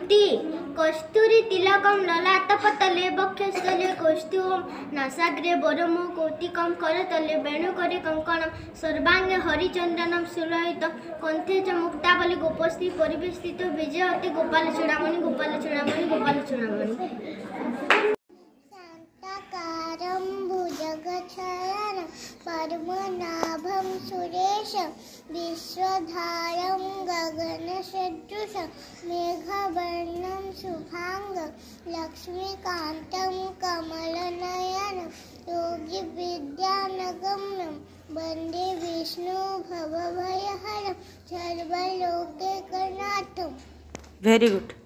स्तुति कस्तूरी तिलकम ललाटपटले वक्षस्थले कौस्तुभम नासाग्रे वरमो कौतिकम करतले वेणुकरे कंकणम सर्वांगे हरिचंदनम सुलोहित कंठे च मुक्तावली गोपस्ती परिवेष्टित विजयते गोपाल चूड़ामणि गोपाल चूड़ामणि गोपाल चूड़ामणि शांताकारं भुजगशयनं पद्मनाभं सुरेशं विश्वधारं गगनसदृशं मेघवर्णं शुभांगं लक्ष्मीकान्तं कमलनयनं योगिविद्यानगम्यं वन्दे विष्णु भवभयहरं सर्वलोकैकनाथम्। Very good.